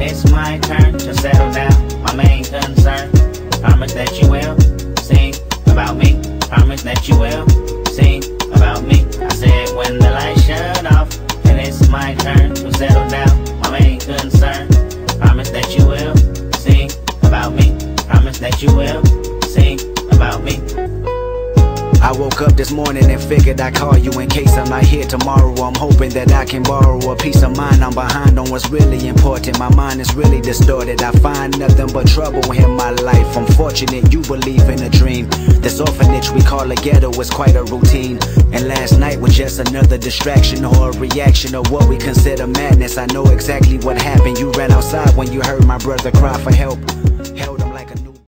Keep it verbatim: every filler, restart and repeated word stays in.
it's my turn to settle down. My main concern, promise that you will sing about me. Promise that you will sing about me. I said when the lights shut off, and it's my turn to settle down. My main concern, promise that you will sing about me. Promise that you will sing about me. I woke up this morning and figured I'd call you in case I'm not here tomorrow. I'm hoping that I can borrow a peace of mind. I'm behind on what's really important. My mind is really distorted. I find nothing but trouble in my life. I'm fortunate you believe in a dream. This orphanage we call a ghetto is quite a routine. And last night was just another distraction or a reaction of what we consider madness. I know exactly what happened. You ran outside when you heard my brother cry for help.